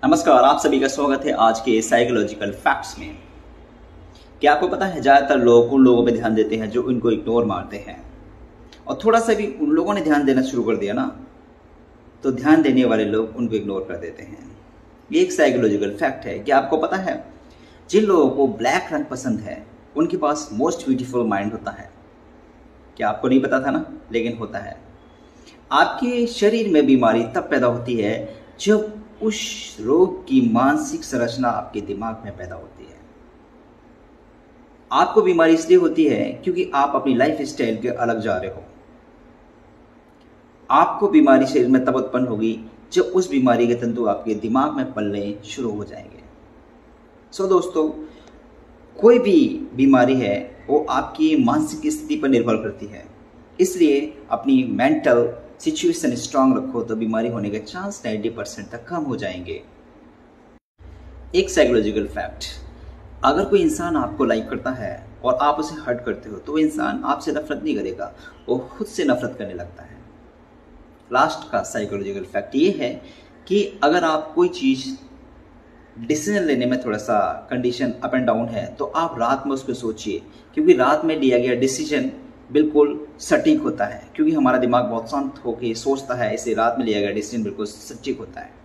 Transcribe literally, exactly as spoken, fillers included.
नमस्कार, आप सभी का स्वागत है आज के साइकोलॉजिकल फैक्ट्स में। क्या आपको पता है ज़्यादातर लोग उन लोगों पे ध्यान देते हैं जो इनको इग्नोर मारते हैं, और थोड़ा सा भी उन लोगों ने ध्यान देना शुरू कर दिया ना तो ध्यान देने वाले लोग उनको इग्नोर कर देते हैं। ये एक साइकोलॉजिकल फैक्ट है। क्या आपको पता है जिन लोगों को ब्लैक रंग पसंद है उनके पास मोस्ट ब्यूटीफुल माइंड होता है। क्या आपको नहीं पता था ना, लेकिन होता है। आपके शरीर में बीमारी तब पैदा होती है जब उस रोग की मानसिक संरचना आपके दिमाग में पैदा होती है। आपको बीमारी इसलिए होती है क्योंकि आप अपनी लाइफ स्टाइल के अलग जा रहे हो। आपको बीमारी शरीर में तब उत्पन्न होगी जब उस बीमारी के तंतु आपके दिमाग में पलने शुरू हो जाएंगे। सो दोस्तों, कोई भी बीमारी है वो आपकी मानसिक स्थिति पर निर्भर करती है, इसलिए अपनी मेंटल सिचुएशन स्ट्रांग रखो तो बीमारी होने के चांस नब्बे परसेंट तक कम हो जाएंगे। एक साइकोलॉजिकल फैक्ट, अगर कोई इंसान आपको लाइक करता है और आप उसे हर्ट करते हो तो वो इंसान आपसे नफरत नहीं करेगा, वो खुद से नफरत करने लगता है। लास्ट का साइकोलॉजिकल फैक्ट ये है कि अगर आप कोई चीज़ डिसीजन लेने में थोड़ा सा कंडीशन अप एंड डाउन है तो आप रात में उसको सोचिए, क्योंकि रात में लिया गया डिसीजन बिल्कुल सटीक होता है, क्योंकि हमारा दिमाग बहुत शांत होकर सोचता है, इसे रात में लिया गया डिसीजन बिल्कुल सटीक होता है।